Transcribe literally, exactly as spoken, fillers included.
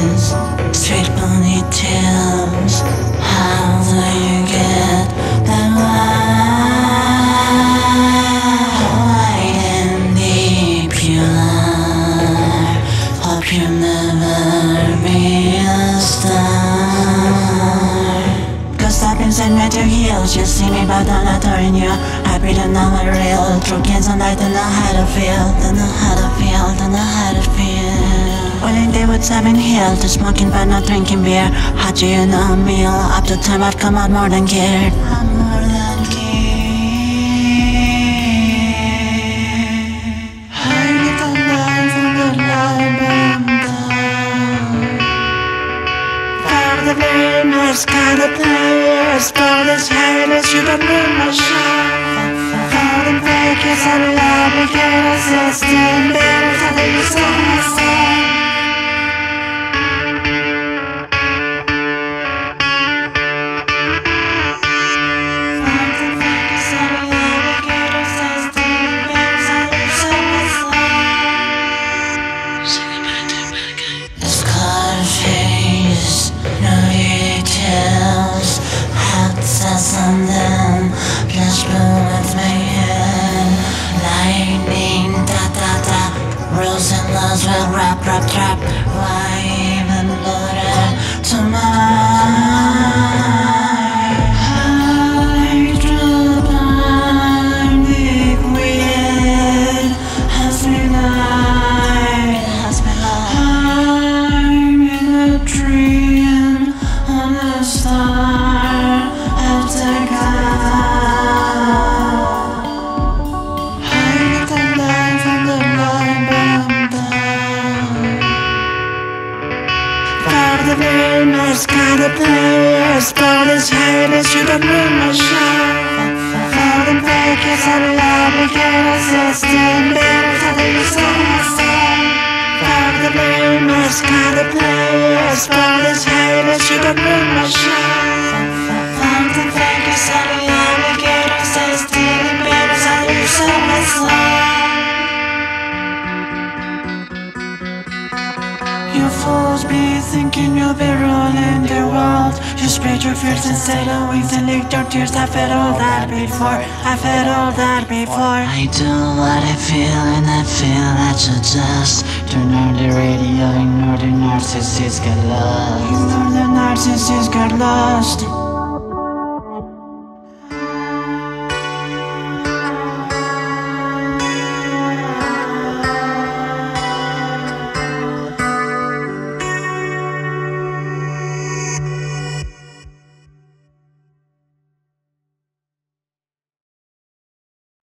straight ponytails. How do you get that wide and deep you lie? Hope you never be a star. Cause I've been sent at your heels. You see me but I'm not adoring you. I pretend I'm not real. Through kids and I don't know how to feel. Don't know how to feel, don't know how to feel. Well, in day woods I've been healed. To smoking but not drinking beer. How do you know me? All up to time I've come out more than cared. I'm more than cared. I get the life and the life but I'm down. For the very nice kind of players, for this haters you don't ruin my show. For them fakers I love we get assistant. Better than they use on my side. Scarface, no details, hats on them, flash bullets my head, lightning, da da da, rules and laws will rap, rap, trap, why even bother to mine? Hydroponic weird has been lied, has been lied. Dream on a star of the God. I get the life and the light burned down. For the very nice kind of players, for these haters you don't ruin my show. For them fakers I love we get assistant. Better than they use on my side. For the very nice kind of players, for these haters you don't ruin my show. For the fakers I love we get assistant. Better than they use on my side. You fools be thinking you'll be ruling the world. You spread your fears instead of wings and lick your tears. I've had all that before, I've had all that before. I do what I feel and I feel I should just turn on the radio, ignore the narcissists, get lost. Ignore the narcissists, get lost.